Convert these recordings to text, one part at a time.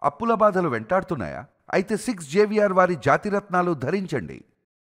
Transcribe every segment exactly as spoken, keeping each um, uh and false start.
అప్పుల బాధలు వెంటాడుతున్నాయా? అయితే సిక్స్ జేవిఆర్ వారి జాతిరత్నాలు ధరించండి.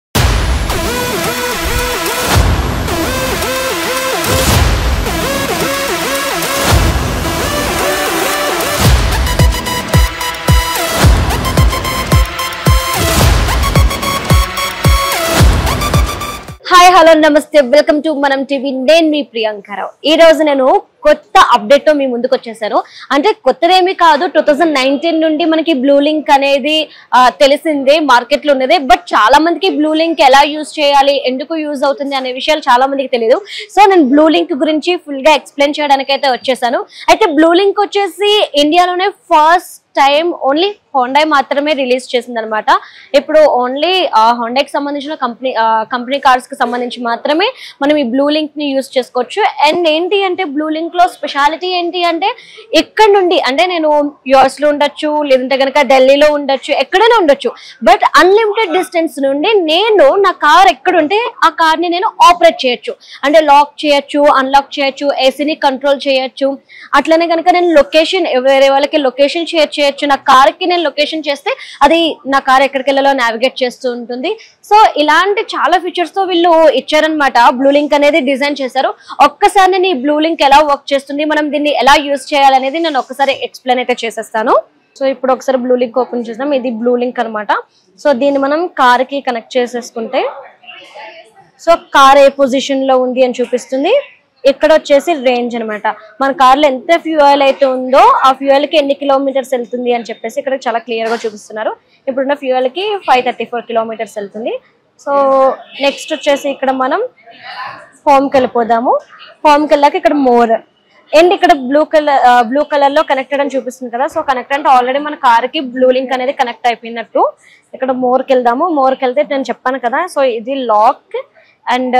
హాయ్ హలో నమస్తే, వెల్కమ్ టు మనం టీవీ. నేను మీ ప్రియాంకరావు. ఈ రోజు నేను కొత్త అప్డేట్ తో మీ ముందుకు వచ్చేసాను. అంటే కొత్తదేమీ కాదు, టూ థౌజండ్ నైన్టీన్ నుండి మనకి బ్లూ లింక్ అనేది తెలిసిందే, మార్కెట్ లో ఉన్నదే. బట్ చాలా మందికి బ్లూ లింక్ ఎలా యూజ్ చేయాలి, ఎందుకు యూజ్ అవుతుంది అనే విషయాలు చాలా మందికి తెలియదు. సో నేను బ్లూ లింక్ గురించి ఫుల్ గా ఎక్స్ప్లెయిన్ చేయడానికి అయితే వచ్చేసాను. అయితే బ్లూ లింక్ వచ్చేసి ఇండియాలోనే ఫస్ట్ టైం ఓన్లీ హోండా మాత్రమే రిలీజ్ చేసింది అనమాట. ఇప్పుడు ఓన్లీ హోండాకి సంబంధించిన కంపెనీ కంపెనీ కార్స్ కి సంబంధించి మాత్రమే మనం ఈ బ్లూ లింక్ ని యూజ్ చేసుకోవచ్చు. అండ్ ఏంటి అంటే బ్లూ లింక్ లో స్పెషాలిటీ ఏంటి అంటే ఇక్కడ నుండి, అంటే నేను యూఎస్ లో ఉండొచ్చు, లేదంటే కనుక ఢిల్లీలో ఉండొచ్చు, ఎక్కడైనా ఉండొచ్చు, బట్ అన్లిమిటెడ్ డిస్టెన్స్ నుండి నేను నా కార్ ఎక్కడుంటే ఆ కార్ ని నేను ఆపరేట్ చేయొచ్చు. అంటే లాక్ చేయొచ్చు, అన్లాక్ చేయొచ్చు, ఏసీని కంట్రోల్ చేయొచ్చు. అట్లనే కనుక నేను లొకేషన్ వేరే వాళ్ళకి లొకేషన్ షేర్ చేయొచ్చు. నా కార్ కి నేను లొకేషన్ చేస్తే అది నా కార్ ఎక్కడికి వెళ్ళాలో నావిగేట్ చేస్తూ ఉంటుంది. సో ఇలాంటి చాలా ఫీచర్స్ తో వీళ్ళు ఇచ్చారనమాట. బ్లూ లింక్ అనేది డిజైన్ చేశారు. ఒక్కసారి నేను ఈ బ్లూ లింక్ ఎలా వర్క్ చేస్తుంది, మనం దీన్ని ఎలా యూజ్ చేయాలనేది నేను ఒక్కసారి ఎక్స్ప్లెయిన్ అయితే చేసేస్తాను. సో ఇప్పుడు ఒకసారి బ్లూ లింక్ ఓపెన్ చేద్దాం. ఇది బ్లూ లింక్ అనమాట. సో దీన్ని మనం కార్ కి కనెక్ట్ చేసేసుకుంటే సో కార్ ఏ పొజిషన్ లో ఉంది అని చూపిస్తుంది. ఇక్కడ వచ్చేసి రేంజ్ అనమాట. మన కార్లో ఎంత ఫ్యూయల్ అయితే ఉందో ఆ ఫ్యూయల్ కి ఎన్ని కిలోమీటర్స్ వెళ్తుంది అని చెప్పేసి ఇక్కడ చాలా క్లియర్ గా చూపిస్తున్నారు. ఇప్పుడున్న ఫ్యూయల్ కి ఫైవ్ థర్టీ ఫోర్ కిలోమీటర్స్ వెళ్తుంది. సో నెక్స్ట్ వచ్చేసి ఇక్కడ మనం హోమ్కి వెళ్ళిపోదాము. హోమ్కి వెళ్ళాక ఇక్కడ మోర్ అండ్ ఇక్కడ బ్లూ కలర్ బ్లూ కలర్ లో కనెక్టెడ్ అని చూపిస్తుంది కదా. సో కనెక్ట్ అంటే ఆల్రెడీ మన కార్ కి బ్లూ లింక్ అనేది కనెక్ట్ అయిపోయినట్టు. ఇక్కడ మోర్కి వెళ్దాము. మోర్కి వెళ్తే నేను చెప్పాను కదా, సో ఇది లాక్ అండ్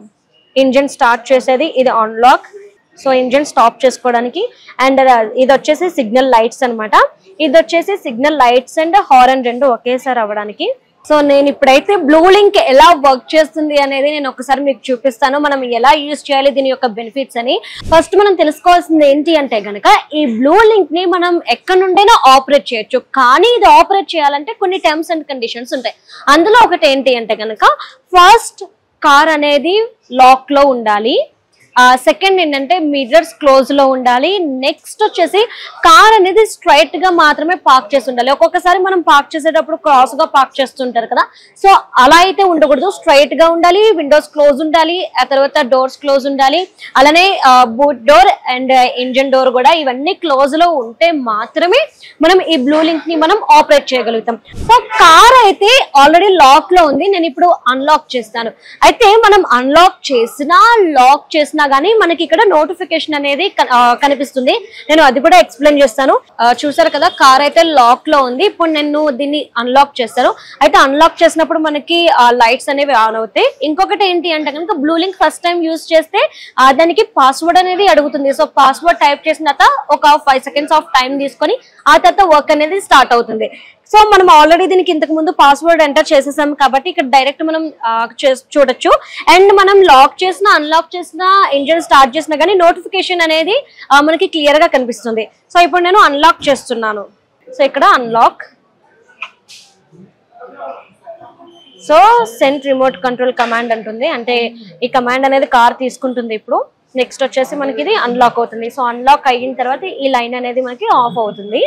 ఇంజిన్ స్టార్ట్ చేసేది, ఇది అన్లాక్. సో ఇంజిన్ స్టాప్ చేసుకోవడానికి. అండ్ ఇది వచ్చేసి సిగ్నల్ లైట్స్ అనమాట. ఇది వచ్చేసి సిగ్నల్ లైట్స్ అండ్ హారన్ రెండు ఒకేసారి అవ్వడానికి. సో నేను ఇప్పుడైతే బ్లూ లింక్ ఎలా వర్క్ చేస్తుంది అనేది నేను ఒకసారి మీకు చూపిస్తాను. మనం ఎలా యూజ్ చేయాలి, దీని యొక్క బెనిఫిట్స్ అని. ఫస్ట్ మనం తెలుసుకోవాల్సింది ఏంటి అంటే గనక ఈ బ్లూ లింక్ ని మనం ఎక్కడి నుండైనా ఆపరేట్ చేయొచ్చు. కానీ ఇది ఆపరేట్ చేయాలంటే కొన్ని టర్మ్స్ అండ్ కండిషన్స్ ఉంటాయి. అందులో ఒకటి ఏంటి అంటే గనక ఫస్ట్ కార్ అనేది లాక్ లో ఉండాలి. సెకండ్ ఏంటంటే మిర్రర్స్ క్లోజ్ లో ఉండాలి. నెక్స్ట్ వచ్చేసి కార్ అనేది స్ట్రైట్ గా మాత్రమే పార్క్ చేసి ఉండాలి. ఒక్కొక్కసారి మనం పార్క్ చేసేటప్పుడు క్రాస్ గా పార్క్ చేస్తుంటారు కదా, సో అలా అయితే ఉండకూడదు. స్ట్రైట్ గా ఉండాలి, విండోస్ క్లోజ్ ఉండాలి, ఆ తర్వాత డోర్స్ క్లోజ్ ఉండాలి. అలానే boot door and engine door కూడా ఇవన్నీ క్లోజ్ లో ఉంటే మాత్రమే మనం ఈ బ్లూ లింక్ ని మనం ఆపరేట్ చేయగలుగుతాం. సో కార్ అయితే ఆల్రెడీ లాక్ లో ఉంది. నేను ఇప్పుడు అన్లాక్ చేస్తాను. అయితే మనం అన్లాక్ చేసినా లాక్ చేసినా కానీ మనకి ఇక్కడ నోటిఫికేషన్ అనేది కనిపిస్తుంది. నేను అది కూడా ఎక్స్ప్లెయిన్ చేస్తాను. చూసారు కదా, కార్ అయితే లాక్ లో ఉంది. ఇప్పుడు నేను దీన్ని అన్లాక్ చేస్తాను. అయితే అన్లాక్ చేసినప్పుడు మనకి లైట్స్ అనేవి ఆన్ అవుతాయి. ఇంకొకటి ఏంటి అంటే కనుక blue link first time use చేస్తే దానికి పాస్వర్డ్ అనేది అడుగుతుంది. సో పాస్వర్డ్ టైప్ చేసిన తర్వాత ఒక ఫైవ్ సెకండ్స్ ఆఫ్ టైం తీసుకొని ఆ తర్వాత వర్క్ అనేది స్టార్ట్ అవుతుంది. సో మనం ఆల్రెడీ దీనికి ఇంతకు ముందు పాస్వర్డ్ ఎంటర్ చేసేసాం కాబట్టి ఇక్కడ డైరెక్ట్ మనం చూడొచ్చు. అండ్ మనం లాక్ చేసిన అన్లాక్ చేసిన ఇంజిన్ స్టార్ట్ చేసినా కానీ నోటిఫికేషన్ అనేది మనకి క్లియర్ గా కనిపిస్తుంది. సో ఇప్పుడు నేను అన్లాక్ చేస్తున్నాను. సో ఇక్కడ unlock. So sent remote control command అంటుంది. అంటే ఈ కమాండ్ అనేది కార్ తీసుకుంటుంది. ఇప్పుడు నెక్స్ట్ వచ్చేసి మనకి ఇది అన్లాక్ అవుతుంది. సో అన్లాక్ అయిన తర్వాత ఈ లైన్ అనేది మనకి ఆఫ్ అవుతుంది.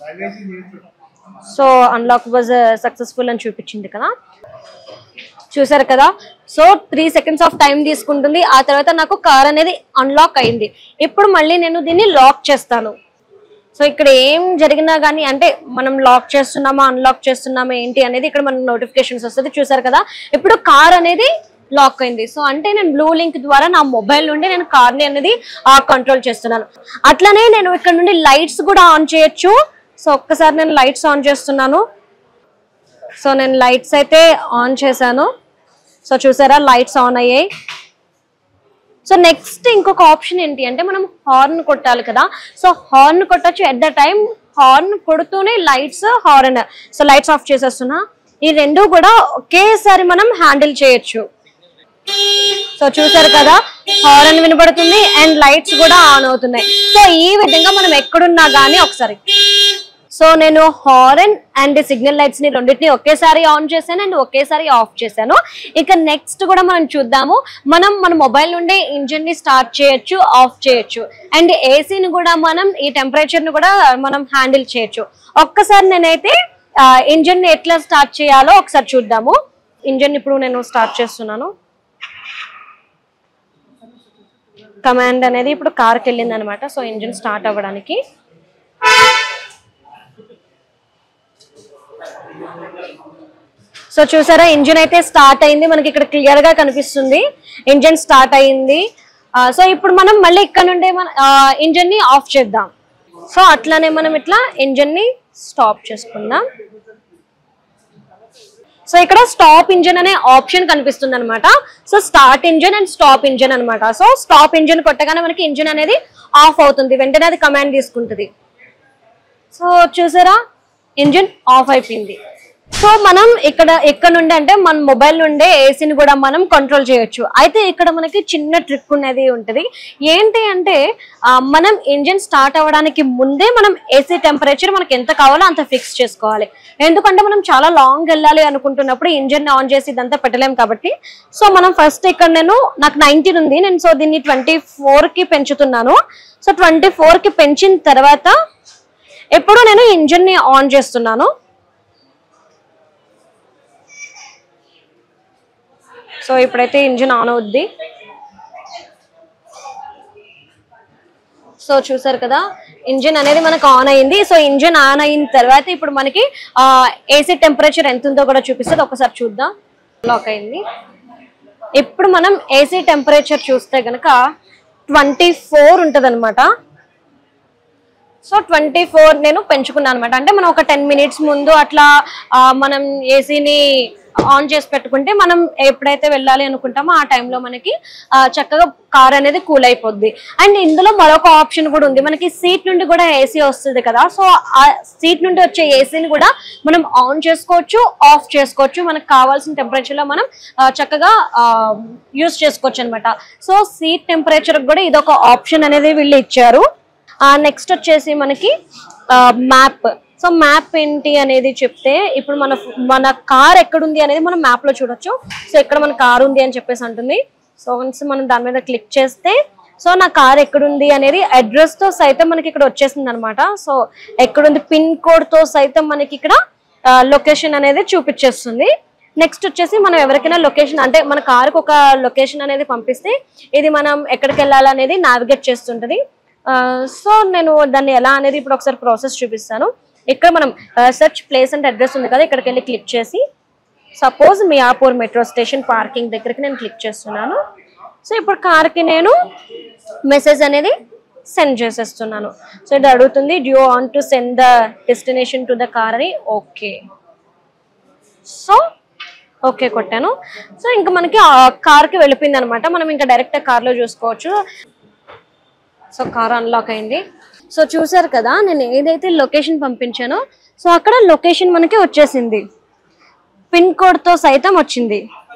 సో అన్లాక్ వాజ్ సక్సెస్ఫుల్ అని చూపించింది కదా, చూసారు కదా. So three seconds of time తీసుకుంటుంది. ఆ తర్వాత నాకు కార్ అనేది అన్లాక్ అయింది. ఇప్పుడు మళ్ళీ నేను దీన్ని లాక్ చేస్తాను. సో ఇక్కడ ఏం జరిగినా కానీ, అంటే మనం లాక్ చేస్తున్నామా అన్లాక్ చేస్తున్నామా ఏంటి అనేది ఇక్కడ మనకు నోటిఫికేషన్స్ వస్తుంది. చూసారు కదా, ఇప్పుడు కార్ అనేది లాక్ అయింది. సో అంటే నేను బ్లూ లింక్ ద్వారా నా మొబైల్ నుండి నేను కార్ ని అనేది కంట్రోల్ చేస్తున్నాను. అట్లనే నేను ఇక్కడ నుండి లైట్స్ కూడా ఆన్ చేయొచ్చు. సో ఒక్కసారి నేను లైట్స్ ఆన్ చేస్తున్నాను. సో నేను లైట్స్ అయితే ఆన్ చేశాను. సో చూసారా, లైట్స్ ఆన్ అయ్యాయి. సో నెక్స్ట్ ఇంకొక ఆప్షన్ ఏంటి అంటే మనం హార్న్ కొట్టాలి కదా. సో హార్న్ కొట్టచ్చు. ఎట్ ద టైం హార్న్ కొడుతూనే lights, horn. So lights off చేసేస్తున్నా. ఈ రెండు కూడా ఒకేసారి మనం హ్యాండిల్ చేయొచ్చు. సో చూసారు కదా, హారన్ వినబడుతుంది అండ్ లైట్స్ కూడా ఆన్ అవుతున్నాయి. సో ఈ విధంగా మనం ఎక్కడున్నా గానీ ఒకసారి సో నేను హార్న్ అండ్ సిగ్నల్ లైట్స్ ని రెండింటిని ఒకేసారి ఆన్ చేశాను అండ్ ఒకేసారి ఆఫ్ చేశాను. ఇక నెక్స్ట్ కూడా మనం చూద్దాము. మనం మన మొబైల్ నుండి ఇంజిన్ ని స్టార్ట్ చేయొచ్చు, ఆఫ్ చేయొచ్చు అండ్ ఏసీని కూడా మనం ఈ టెంపరేచర్ ని కూడా మనం హ్యాండిల్ చేయొచ్చు. ఒక్కసారి నేనైతే ఇంజిన్ ని ఎట్లా స్టార్ట్ చేయాలో ఒకసారి చూద్దాము. ఇంజిన్ ఇప్పుడు నేను స్టార్ట్ చేస్తున్నాను. కమాండ్ అనేది ఇప్పుడు కార్కి వెళ్ళింది అనమాట. సో ఇంజిన్ స్టార్ట్ అవ్వడానికి సో చూసారా ఇంజిన్ అయితే స్టార్ట్ అయింది. మనకి ఇక్కడ క్లియర్ గా కనిపిస్తుంది ఇంజిన్ స్టార్ట్ అయింది. సో ఇప్పుడు మనం మళ్ళీ ఇక్కడ నుండి మన ఇంజిన్ ని ఆఫ్ చేద్దాం. సో అట్లానే మనం ఇట్లా ఇంజిన్ ని స్టాప్ చేసుకుందాం. సో ఇక్కడ స్టాప్ ఇంజిన్ అనే ఆప్షన్ కనిపిస్తుంది అనమాట. So start engine and stop engine అనమాట. సో స్టాప్ ఇంజిన్ కొట్టగానే మనకి ఇంజిన్ అనేది ఆఫ్ అవుతుంది, వెంటనే అది కమాండ్ తీసుకుంటుంది. సో చూసారా ఇంజిన్ ఆఫ్ అయిపోయింది. సో మనం ఇక్కడ ఎక్కడ నుండి అంటే మన మొబైల్ నుండే ఏసీని కూడా మనం కంట్రోల్ చేయొచ్చు. అయితే ఇక్కడ మనకి చిన్న ట్రిక్ అనేది ఉంటుంది. ఏంటి అంటే మనం ఇంజిన్ స్టార్ట్ అవ్వడానికి ముందే మనం ఏసీ టెంపరేచర్ మనకి ఎంత కావాలో అంత ఫిక్స్ చేసుకోవాలి. ఎందుకంటే మనం చాలా లాంగ్ వెళ్ళాలి అనుకుంటున్నప్పుడు ఇంజిన్ ఆన్ చేసి ఇదంతా పెట్టలేం కాబట్టి. సో మనం ఫస్ట్ ఇక్కడ నేను నాకు నైన్టీన్ ఉంది, నేను సో దీన్ని ట్వంటీ ఫోర్ కి పెంచుతున్నాను. సో ట్వంటీ ఫోర్ కి పెంచిన తర్వాత ఎప్పుడు నేను ఇంజిన్ ని ఆన్ చేస్తున్నాను. సో ఇప్పుడైతే ఇంజిన్ ఆన్ అవుద్ది. సో చూసారు కదా ఇంజిన్ అనేది మనకు ఆన్ అయింది. సో ఇంజిన్ ఆన్ అయిన తర్వాత ఇప్పుడు మనకి ఏసీ టెంపరేచర్ ఎంత ఉందో కూడా చూపిస్తుంది. ఒకసారి చూద్దాం. లాక్ అయింది. ఇప్పుడు మనం ఏసీ టెంపరేచర్ చూస్తే కనుక ట్వంటీ ఫోర్ ఉంటుంది అనమాట. సో ట్వంటీ ఫోర్ నేను పెంచుకున్నాను అనమాట. అంటే మనం ఒక టెన్ మినిట్స్ ముందు అట్లా మనం ఏసీని ఆన్ చేసి పెట్టుకుంటే మనం ఎప్పుడైతే వెళ్ళాలి అనుకుంటామో ఆ టైంలో మనకి చక్కగా కార్ అనేది కూల్ అయిపోద్ది. అండ్ ఇందులో మరొక ఆప్షన్ కూడా ఉంది. మనకి సీట్ నుండి కూడా ఏసీ వస్తుంది కదా. సో ఆ సీట్ నుండి వచ్చే ఏసీని కూడా మనం ఆన్ చేసుకోవచ్చు, ఆఫ్ చేసుకోవచ్చు. మనకు కావాల్సిన టెంపరేచర్ లో మనం చక్కగా యూజ్ చేసుకోవచ్చు అనమాట. సో సీట్ టెంపరేచర్ కూడా ఇదొక ఆప్షన్ అనేది వీళ్ళు ఇచ్చారు. నెక్స్ట్ వచ్చేసి మనకి మ్యాప్. సో మ్యాప్ ఏంటి అనేది చెప్తే ఇప్పుడు మన మన కార్ ఎక్కడుంది అనేది మనం మ్యాప్ లో చూడొచ్చు. సో ఇక్కడ మన కార్ ఉంది అని చెప్పేసి అంటుంది. సో వన్స్ మనం దాని మీద క్లిక్ చేస్తే సో నా కార్ ఎక్కడుంది అనేది అడ్రస్ తో సైతం మనకి ఇక్కడ వచ్చేసింది అనమాట. సో ఎక్కడుంది పిన్ కోడ్ తో సైతం మనకి ఇక్కడ లొకేషన్ అనేది చూపించేస్తుంది. నెక్స్ట్ వచ్చేసి మనం ఎవరికైనా లొకేషన్ అంటే మన కారుకు ఒక లొకేషన్ అనేది పంపిస్తే ఇది మనం ఎక్కడికి వెళ్ళాలనేది నావిగేట్ చేస్తుంటది. సో నేను దాన్ని ఎలా అనేది ఇప్పుడు ఒకసారి ప్రాసెస్ చూపిస్తాను. ఇక్కడ మనం సెర్చ్ ప్లేస్ అండ్ అడ్రస్ ఉంది కదా, ఇక్కడికి వెళ్ళి క్లిక్ చేసి suppose Miyapur metro station parking దగ్గరికి నేను క్లిక్ చేస్తున్నాను. సో ఇప్పుడు కార్కి నేను మెసేజ్ అనేది సెండ్ చేసేస్తున్నాను. సో ఇది అడుగుతుంది due on to send the destination to the car అని. ఓకే సో ఓకే కొట్టాను. సో ఇంకా మనకి ఆ కార్కి వెళ్ళిపోయింది అనమాట. మనం ఇంకా డైరెక్ట్ కార్లో చూసుకోవచ్చు. సో కార్ అన్లాక్ అయింది. సో చూసారు కదా నేను ఏదైతే లొకేషన్ పంపించానో సో అక్కడ లొకేషన్ మనకి వచ్చేసింది, పిన్ కోడ్ తో సైతం వచ్చింది.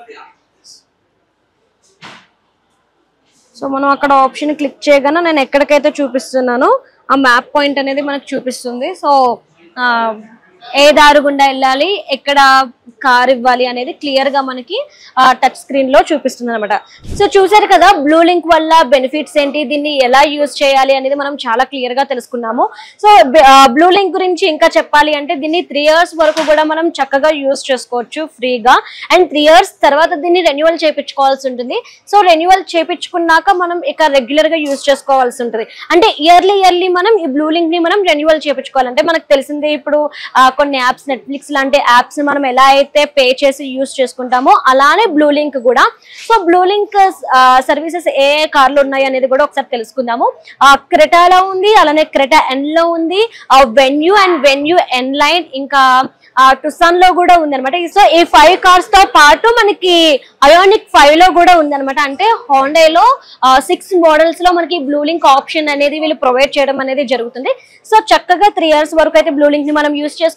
సో మనం అక్కడ ఆప్షన్ క్లిక్ చేయగానే నేను ఎక్కడికైతే చూపిస్తున్నానో ఆ మ్యాప్ పాయింట్ అనేది మనకు చూపిస్తుంది. సో ఏ దారి గుండా వెళ్ళాలి, ఎక్కడ కార్ ఇవ్వాలి అనేది క్లియర్ గా మనకి టచ్ స్క్రీన్ లో చూపిస్తుంది అనమాట. సో చూసారు కదా బ్లూ లింక్ వల్ల బెనిఫిట్స్ ఏంటి, దీన్ని ఎలా యూజ్ చేయాలి అనేది మనం చాలా క్లియర్ గా తెలుసుకున్నాము. సో బ్లూ లింక్ గురించి ఇంకా చెప్పాలి అంటే దీన్ని త్రీ ఇయర్స్ వరకు కూడా మనం చక్కగా యూజ్ చేసుకోవచ్చు ఫ్రీగా. అండ్ త్రీ ఇయర్స్ తర్వాత దీన్ని రెన్యువల్ చేయించుకోవాల్సి ఉంటుంది. సో రెన్యువల్ చేయించుకున్నాక మనం ఇక రెగ్యులర్ గా యూజ్ చేసుకోవాల్సి ఉంటుంది. అంటే ఇయర్లీ ఇయర్లీ మనం ఈ బ్లూ లింక్ ని మనం రెన్యువల్ చేయించుకోవాలంటే మనకు తెలిసిందే ఇప్పుడు కొన్ని యాప్స్ నెట్ఫ్లిక్స్ లాంటి యాప్స్ మనం ఎలా అయితే పే చేసి యూజ్ చేసుకుంటామో అలానే బ్లూ లింక్ కూడా. సో బ్లూ లింక్ సర్వీసెస్ ఏ ఏ కార్లు ఉన్నాయి అనేది కూడా ఒకసారి తెలుసుకుందాము. క్రెటాలో ఉంది, అలానే క్రెటా ఎన్ లో ఉంది, Venue and Venue N line, ఇంకా టుసాన్ లో కూడా ఉంది అనమాట. సో ఈ ఫైవ్ కార్స్ తో పాటు మనకి అయోనిక్ ఫైవ్ లో కూడా ఉంది అనమాట. అంటే హోండాలో సిక్స్ మోడల్స్ లో మనకి బ్లూ లింక్ ఆప్షన్ అనేది వీళ్ళు ప్రొవైడ్ చేయడం అనేది జరుగుతుంది. సో చక్కగా త్రీ ఇయర్స్ వరకు అయితే బ్లూ లింక్ ని మనం యూజ్ చేసుకోవచ్చు.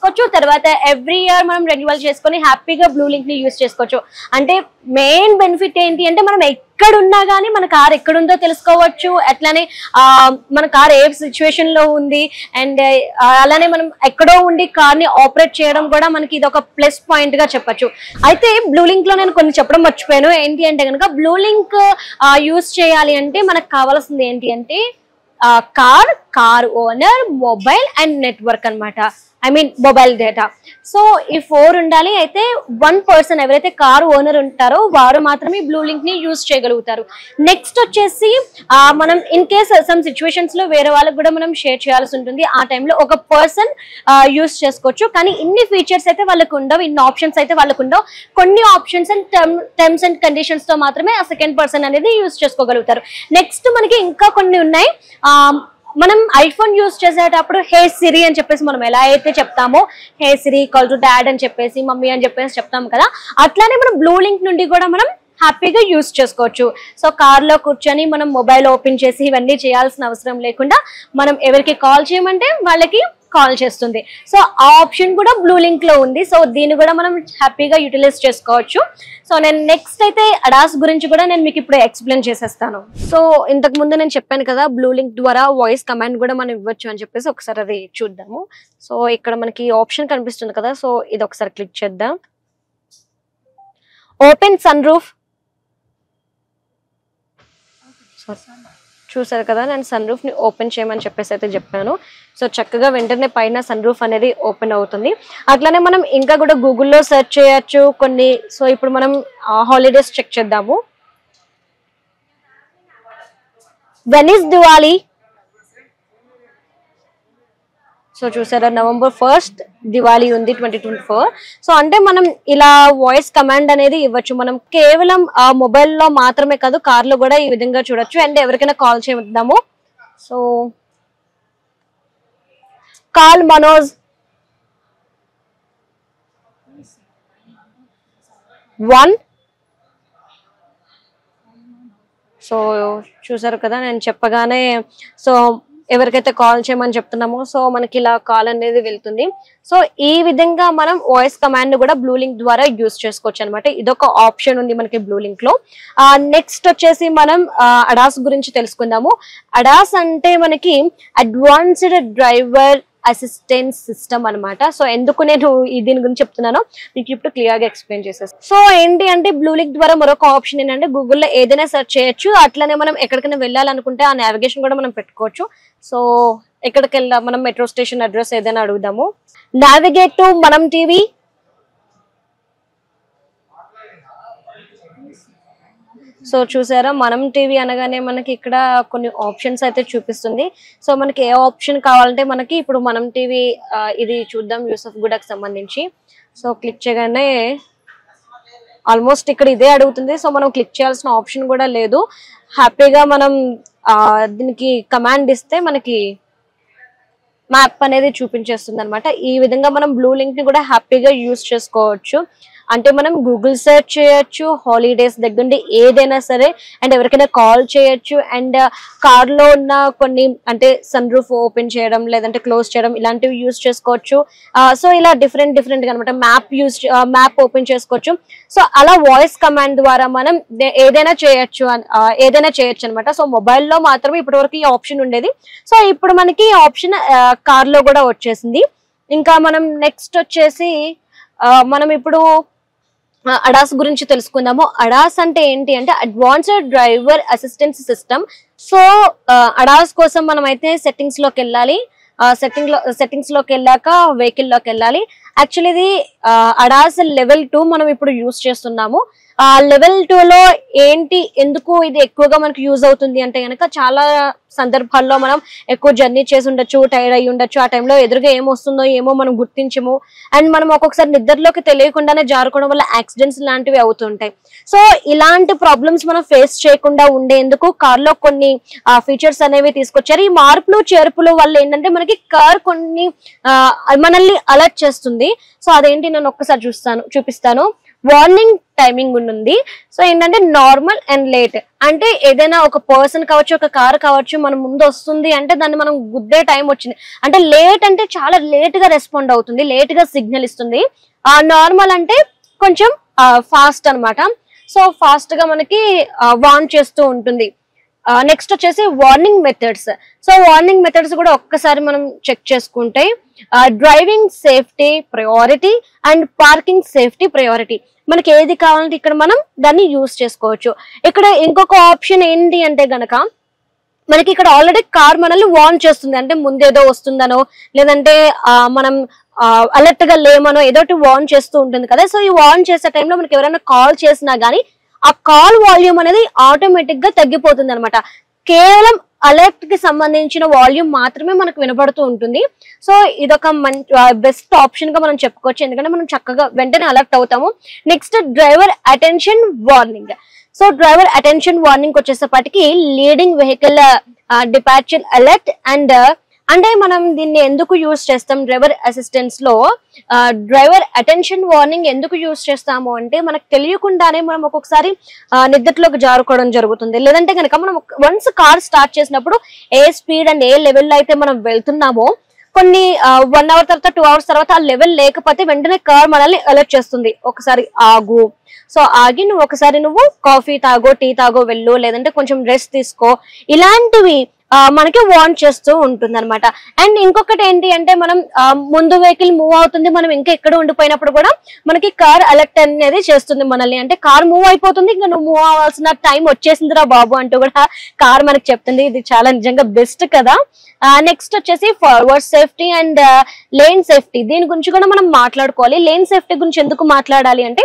చేసుకోవచ్చు, తర్వాత ఎవ్రీ ఇయర్ మనం రెన్యువల్ చేసుకొని హ్యాపీగా బ్లూ లింక్ ని యూజ్ చేసుకోవచ్చు. అంటే మెయిన్ బెనిఫిట్ ఏంటి అంటే మనం ఎక్కడ ఉన్నా గానీ మన కార్ ఎక్కడుందో తెలుసుకోవచ్చు, అట్లానే ఆ మన కార్ ఏ సిచ్యువేషన్ లో ఉంది, అండ్ అలానే మనం ఎక్కడో ఉండి కార్ ని ఆపరేట్ చేయడం కూడా మనకి ఇది ఒక ప్లస్ పాయింట్ గా చెప్పొచ్చు. అయితే బ్లూ లింక్ లో నేను కొన్ని చెప్పడం మర్చిపోయాను. ఏంటి అంటే కనుక బ్లూ లింక్ యూజ్ చేయాలి అంటే మనకు కావాల్సింది ఏంటి అంటే car, car owner, mobile and network అన్నమాట. I mean mobile data. So ఈ ఫోర్ ఉండాలి. అయితే వన్ పర్సన్ ఎవరైతే కార్ ఓనర్ ఉంటారో వారు మాత్రమే బ్లూ లింక్ ని యూజ్ చేయగలుగుతారు. నెక్స్ట్ వచ్చేసి మనం ఇన్ కేస్ సమ్ సిచ్యువేషన్స్ లో వేరే వాళ్ళకి కూడా మనం షేర్ చేయాల్సి ఉంటుంది. ఆ టైంలో ఒక పర్సన్ యూజ్ చేసుకోవచ్చు, కానీ ఇన్ని ఫీచర్స్ అయితే వాళ్ళకు ఉండవు, ఇన్ని ఆప్షన్స్ అయితే వాళ్ళకు ఉండవు. కొన్ని options and terms and conditions తో మాత్రమే ఆ సెకండ్ పర్సన్ అనేది యూజ్ చేసుకోగలుగుతారు. నెక్స్ట్ మనకి ఇంకా కొన్ని ఉన్నాయి. మనం ఐఫోన్ యూజ్ చేసేటప్పుడు హే సిరి అని చెప్పేసి మనం ఎలా అయితే చెప్తామో, hey Siri call to dad అని చెప్పేసి, మమ్మీ అని చెప్పేసి చెప్తాం కదా, అట్లానే మనం బ్లూ లింక్ నుండి కూడా మనం హ్యాపీగా యూజ్ చేసుకోవచ్చు. సో కార్ లో కూర్చొని మనం మొబైల్ ఓపెన్ చేసి ఇవన్నీ చేయాల్సిన అవసరం లేకుండా మనం ఎవరికి కాల్ చేయమంటే వాళ్ళకి కాల్ చేస్తుంది. సో ఆ ఆప్షన్ కూడా బ్లూ లింక్ లో ఉంది. సో దీన్ని కూడా మనం హ్యాపీగా యూటిలైజ్ చేసుకోవచ్చు. సో నేను నెక్స్ట్ అయితే అడాస్ గురించి కూడా నేను మీకు ఇప్పుడు ఎక్స్ప్లెయిన్ చేసేస్తాను. సో ఇంతకు ముందు నేను చెప్పాను కదా బ్లూ లింక్ ద్వారా వాయిస్ కమాండ్ కూడా మనం ఇవ్వచ్చు అని చెప్పేసి, ఒకసారి అది చూద్దాము. సో ఇక్కడ మనకి ఆప్షన్ కనిపిస్తుంది కదా, సో ఇది ఒకసారి క్లిక్ చేద్దాం. Open sunroof. చూసారు కదా, నేను సన్ రూఫ్ ని ఓపెన్ చేయమని చెప్పేసి అయితే చెప్పాను. సో చక్కగా వెంటనే పైన సన్ రూఫ్ అనేది ఓపెన్ అవుతుంది. అట్లానే మనం ఇంకా కూడా గూగుల్లో సెర్చ్ చేయొచ్చు కొన్ని. సో ఇప్పుడు మనం హాలిడేస్ చెక్ చేద్దాము. When is Diwali. సో చూసారా, నవంబర్ ఫస్ట్ దివాళీ ఉంది ట్వంటీ ట్వంటీ ఫోర్. సో అంటే మనం ఇలా వాయిస్ కమాండ్ అనేది ఇవ్వచ్చు. మనం కేవలం ఆ మొబైల్ లో మాత్రమే కాదు, కార్ లో కూడా ఈ విధంగా చూడొచ్చు. అండ్ ఎవరికైనా కాల్ చేద్దాము. So call Manoj. One. So చూసారు కదా, నేను చెప్పగానే సో ఎవరికైతే కాల్ చేయమని చెప్తున్నామో సో మనకి ఇలా కాల్ అనేది వెళ్తుంది. సో ఈ విధంగా మనం వాయిస్ కమాండ్ కూడా బ్లూ లింక్ ద్వారా యూజ్ చేసుకోవచ్చు అనమాట. ఇదొక ఆప్షన్ ఉంది మనకి బ్లూ లింక్ లో. నెక్స్ట్ వచ్చేసి మనం అడాస్ గురించి తెలుసుకుందాము. అడాస్ అంటే మనకి అడ్వాన్స్డ్ డ్రైవర్ అసిస్టెంట్ సిస్టమ్ అనమాట. సో ఎందుకు నేను దీని గురించి చెప్తున్నానో మీకు ఇప్పుడు క్లియర్ గా ఎక్స్ప్లెయిన్ చేసేస్తాను. సో ఏంటి అంటే బ్లూ లింక్ ద్వారా మరొక ఆప్షన్ ఏంటంటే గూగుల్లో ఏదైనా సెర్చ్ చేయొచ్చు. అట్లనే మనం ఎక్కడికైనా వెళ్ళాలనుకుంటే ఆ నావిగేషన్ కూడా మనం పెట్టుకోవచ్చు. సో ఎక్కడికి వెళ్దాం, మనం మెట్రో స్టేషన్ అడ్రస్ ఏదైనా అడుగుదాము. నావిగేట్ టు మనం టీవీ. సో చూసారా, మనం టీవీ అనగానే మనకి ఇక్కడ కొన్ని ఆప్షన్స్ అయితే చూపిస్తుంది. సో మనకి ఏ ఆప్షన్ కావాలంటే మనకి ఇప్పుడు మనం టీవీ ఇది చూద్దాం, యూసఫ్ గూడకి సంబంధించి. సో క్లిక్ చేయగానే ఆల్మోస్ట్ ఇక్కడ ఇదే అడుగుతుంది. సో మనం క్లిక్ చేయాల్సిన ఆప్షన్ కూడా లేదు. హ్యాపీగా మనం దీనికి కమాండ్ ఇస్తే మనకి మ్యాప్ అనేది చూపించేస్తుంది అనమాట. ఈ విధంగా మనం బ్లూ లింక్ ని కూడా హ్యాపీగా యూజ్ చేసుకోవచ్చు. అంటే మనం గూగుల్ సెర్చ్ చేయొచ్చు, హాలిడేస్ దగ్గర నుండి ఏదైనా సరే, అండ్ ఎవరికైనా కాల్ చేయొచ్చు, అండ్ కార్ లో ఉన్న కొన్ని అంటే సన్ రూఫ్ ఓపెన్ చేయడం లేదంటే క్లోజ్ చేయడం ఇలాంటివి యూజ్ చేసుకోవచ్చు. సో ఇలా డిఫరెంట్ డిఫరెంట్ గా అనమాట. మ్యాప్ యూజ్ మ్యాప్ ఓపెన్ చేసుకోవచ్చు. సో అలా వాయిస్ కమాండ్ ద్వారా మనం ఏదైనా చేయొచ్చు ఏదైనా చేయొచ్చు అనమాట. సో మొబైల్లో మాత్రమే ఇప్పటి వరకు ఈ ఆప్షన్ ఉండేది. సో ఇప్పుడు మనకి ఈ ఆప్షన్ కార్ లో కూడా వచ్చేసింది. ఇంకా మనం నెక్స్ట్ వచ్చేసి మనం ఇప్పుడు అడాస్ గురించి తెలుసుకుందాము. అడాస్ అంటే ఏంటి అంటే advanced driver assistance system. So ADAS కోసం మనం అయితే సెట్టింగ్స్ లోకి వెళ్ళాలి. సెట్టింగ్ లో సెట్టింగ్స్ లోకి వెళ్ళాక వెహికల్ లోకి వెళ్ళాలి. యాక్చువల్లీ ఇది అడాస్ లెవెల్ టూ మనం ఇప్పుడు యూజ్ చేస్తున్నాము. ఆ లెవెల్ టూ లో ఏంటి, ఎందుకు ఇది ఎక్కువగా మనకు యూజ్ అవుతుంది అంటే కనుక చాలా సందర్భాల్లో మనం ఎక్కువ జర్నీ చేసి ఉండొచ్చు, టైర్డ్ అయ్యి ఉండొచ్చు. ఆ టైంలో ఎదురుగా ఏమొస్తుందో ఏమో మనం గుర్తించము. అండ్ మనం ఒక్కొక్కసారి నిద్రలోకి తెలియకుండానే జారుకోవడం వల్ల యాక్సిడెంట్స్ లాంటివి అవుతుంటాయి. సో ఇలాంటి ప్రాబ్లమ్స్ మనం ఫేస్ చేయకుండా ఉండేందుకు కార్ లో కొన్ని ఫీచర్స్ అనేవి తీసుకొచ్చారు. ఈ మార్పులు చేర్పులు వల్ల ఏంటంటే మనకి కార్ కొన్ని మనల్ని అలర్ట్ చేస్తుంది. సో అదేంటి నేను ఒక్కసారి చూస్తాను చూపిస్తాను. వార్నింగ్ టైమింగ్ ఉంది. సో ఏంటంటే నార్మల్ అండ్ లేట్, అంటే ఏదైనా ఒక పర్సన్ కావచ్చు, ఒక కార్ కావచ్చు, మన ముందు వస్తుంది అంటే దాన్ని మనం గుద్దే టైం వచ్చింది. అంటే లేట్ అంటే చాలా లేట్ గా రెస్పాండ్ అవుతుంది, లేట్ గా సిగ్నల్ ఇస్తుంది. ఆ నార్మల్ అంటే కొంచెం ఫాస్ట్ అన్నమాట. సో ఫాస్ట్ గా మనకి వార్న్ చేస్తూ ఉంటుంది. నెక్స్ట్ వచ్చేసి warning methods. So warning methods కూడా ఒక్కసారి మనం చెక్ చేసుకుంటే driving safety priority and parking safety priority, మనకి ఏది కావాలంటే ఇక్కడ మనం దాన్ని యూజ్ చేసుకోవచ్చు. ఇక్కడ ఇంకొక ఆప్షన్ ఏంటి అంటే గనక మనకి ఇక్కడ ఆల్రెడీ కార్ మనల్ని వార్న్ చేస్తుంది, అంటే ముందేదో వస్తుందనో లేదంటే మనం అలర్ట్ గా లేమనో ఏదో ఒకటి వార్న్ చేస్తూ ఉంటుంది కదా. సో ఈ వార్న్ చేసే టైంలో మనకి ఎవరైనా కాల్ చేసినా గానీ ఆ కాల్ వాల్యూమ్ అనేది ఆటోమేటిక్ గా తగ్గిపోతుంది అనమాట. కేవలం అలర్ట్ కి సంబంధించిన వాల్యూమ్ మాత్రమే మనకు వినపడుతూ ఉంటుంది. సో ఇదొక మంచి బెస్ట్ ఆప్షన్ గా మనం చెప్పుకోవచ్చు, ఎందుకంటే మనం చక్కగా వెంటనే అలర్ట్ అవుతాము. Next driver attention warning. So driver attention warning వచ్చేసేపటికి leading vehicle departure alert and అంటే మనం దీన్ని ఎందుకు యూజ్ చేస్తాం డ్రైవర్ అసిస్టెన్స్ లో, డ్రైవర్ అటెన్షన్ వార్నింగ్ ఎందుకు యూజ్ చేస్తాము అంటే మనకు తెలియకుండానే మనం ఒక్కొక్కసారి నిద్రలోకి జారుకోవడం జరుగుతుంది. లేదంటే కనుక మనం వన్స్ కార్ స్టార్ట్ చేసినప్పుడు ఏ స్పీడ్ అండ్ ఏ లెవెల్లో అయితే మనం వెళ్తున్నామో కొన్ని వన్ అవర్ తర్వాత టూ అవర్స్ తర్వాత ఆ లెవెల్ లేకపోతే వెంటనే కార్ మనల్ని అలర్ట్ చేస్తుంది, ఒకసారి ఆగు. సో ఆగి నువ్వు ఒకసారి నువ్వు కాఫీ తాగో, టీ తాగో వెళ్ళు, లేదంటే కొంచెం రెస్ట్ తీసుకో, ఇలాంటివి మనకి వార్న్ చేస్తూ ఉంటుంది అనమాట. అండ్ ఇంకొకటి ఏంటి అంటే మనం ముందు వెహికల్ మూవ్ అవుతుంది, మనం ఇంకా ఎక్కడ ఉండిపోయినప్పుడు కూడా మనకి కార్ అలర్ట్ అనేది చేస్తుంది మనల్ని, అంటే కార్ మూవ్ అయిపోతుంది, ఇంకా నువ్వు మూవ్ అవ్వాల్సిన టైం వచ్చేసిందిరా బాబు అంటూ కూడా కార్ మనకి చెప్తుంది. ఇది చాలా నిజంగా బెస్ట్ కదా. నెక్స్ట్ వచ్చేసి forward safety and lane safety, దీని గురించి కూడా మనం మాట్లాడుకోవాలి. లేన్ సేఫ్టీ గురించి ఎందుకు మాట్లాడాలి అంటే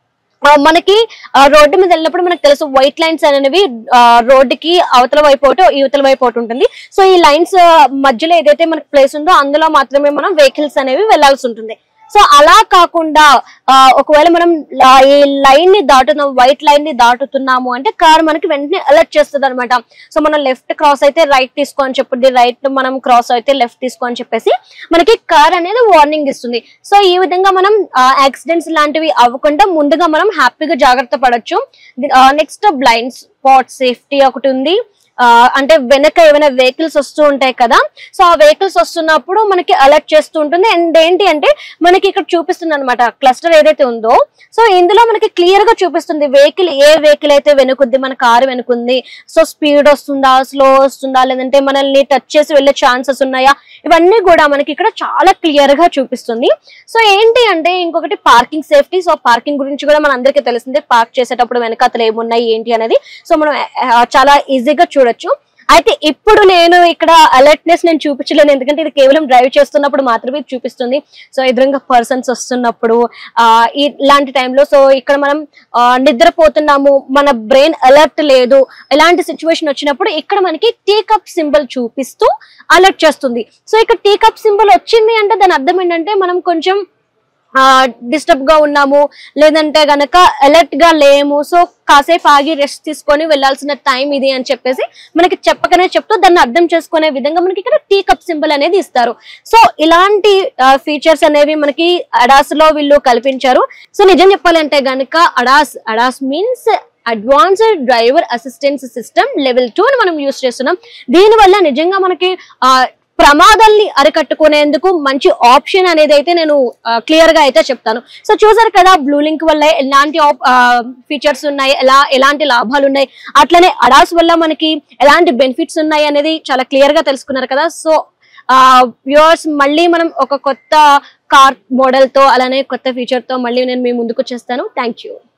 మనకి రోడ్డు మీద వెళ్ళినప్పుడు మనకు తెలుసు వైట్ లైన్స్ అనేవి రోడ్డుకి అవతల వైపు ఒకటి యువతల వైపు ఒకటి ఉంటుంది. సో ఈ లైన్స్ మధ్యలో ఏదైతే మనకి ప్లేస్ ఉందో అందులో మాత్రమే మనం వెహికల్స్ అనేవి వెళ్లాల్సి ఉంటుంది. సో అలా కాకుండా ఒకవేళ మనం ఈ లైన్ ని దాటుతున్నాం, వైట్ లైన్ ని దాటుతున్నాము అంటే కార్ మనకి వెంటనే అలర్ట్ చేస్తుంది అనమాట. సో మనం లెఫ్ట్ క్రాస్ అయితే రైట్ తీసుకో అని చెప్పింది, రైట్ మనం క్రాస్ అయితే లెఫ్ట్ తీసుకో అని చెప్పేసి మనకి కార్ అనేది వార్నింగ్ ఇస్తుంది. సో ఈ విధంగా మనం యాక్సిడెంట్స్ లాంటివి అవ్వకుండా ముందుగా మనం హ్యాపీగా జాగ్రత్త పడొచ్చు. నెక్స్ట్ బ్లైండ్ స్పాట్ సేఫ్టీ ఒకటి ఉంది. అంటే వెనక ఏమైనా వెహికల్స్ వస్తూ ఉంటాయి కదా, సో ఆ వెహికల్స్ వస్తున్నప్పుడు మనకి అలర్ట్ చేస్తూ ఉంటుంది. అండ్ ఏంటి అంటే మనకి ఇక్కడ చూపిస్తుంది అనమాట క్లస్టర్ ఏదైతే ఉందో, సో ఇందులో మనకి క్లియర్ గా చూపిస్తుంది వెహికల్ ఏ వెహికల్ అయితే వెనుకుంది, మన కారు వెనుకుంది, సో స్పీడ్ వస్తుందా, స్లో వస్తుందా, లేదంటే మనల్ని టచ్ చేసి వెళ్ళే ఛాన్సెస్ ఉన్నాయా, ఇవన్నీ కూడా మనకి ఇక్కడ చాలా క్లియర్ గా చూపిస్తుంది. సో ఏంటి అంటే ఇంకొకటి పార్కింగ్ సేఫ్టీ. సో పార్కింగ్ గురించి కూడా మన అందరికీ తెలిసిందే, పార్క్ చేసేటప్పుడు వెనకాతలు ఏమున్నాయి ఏంటి అనేది సో మనం చాలా ఈజీగా చూడొచ్చు. అయితే ఇప్పుడు నేను ఇక్కడ అలర్ట్నెస్ నేను చూపించలేను, ఎందుకంటే ఇది కేవలం డ్రైవ్ చేస్తున్నప్పుడు మాత్రమే చూపిస్తుంది. సో ఎదురుగా పర్సన్స్ వస్తున్నప్పుడు ఆ ఇలాంటి టైంలో సో ఇక్కడ మనం నిద్రపోతున్నాము, మన బ్రెయిన్ అలర్ట్ లేదు, ఇలాంటి సిచ్యువేషన్ వచ్చినప్పుడు ఇక్కడ మనకి టీ కప్ సింబల్ చూపిస్తూ అలర్ట్ చేస్తుంది. సో ఇక్కడ టీ కప్ సింబల్ వచ్చింది అంటే దాని అర్థం ఏంటంటే మనం కొంచెం డిస్టర్బ్ గా ఉన్నాము, లేదంటే గనక అలర్ట్ గా లేము, సో కాసేపు ఆగి రెస్ట్ తీసుకొని వెళ్లాల్సిన టైం ఇది అని చెప్పేసి మనకి చెప్పకనే చెప్తూ దాన్ని అర్థం చేసుకునే విధంగా మనకి ఇక్కడ టీ కప్ సింబల్ అనేది ఇస్తారు. సో ఇలాంటి ఫీచర్స్ అనేవి మనకి అడాస్ లో వీళ్ళు కల్పించారు. సో నిజం చెప్పాలంటే గనక ADAS ADAS means advanced driver assistance system level two అని మనం యూజ్ చేస్తున్నాం. దీనివల్ల నిజంగా మనకి ఆ ప్రమాదాల్ని అరికట్టుకునేందుకు మంచి ఆప్షన్ అనేది అయితే నేను క్లియర్ గా అయితే చెప్తాను. సో చూసారు కదా బ్లూ లింక్ వల్ల ఎలాంటి ఫీచర్స్ ఉన్నాయి, ఎలా ఎలాంటి లాభాలు ఉన్నాయి, అట్లనే అడాస్ వల్ల మనకి ఎలాంటి బెనిఫిట్స్ ఉన్నాయి అనేది చాలా క్లియర్ గా తెలుసుకున్నారు కదా. సో వ్యూవర్స్ మళ్ళీ మనం ఒక కొత్త కార్ మోడల్ తో అలానే కొత్త ఫీచర్ తో మళ్ళీ నేను మీ ముందుకు వచ్చేస్తాను. Thank you.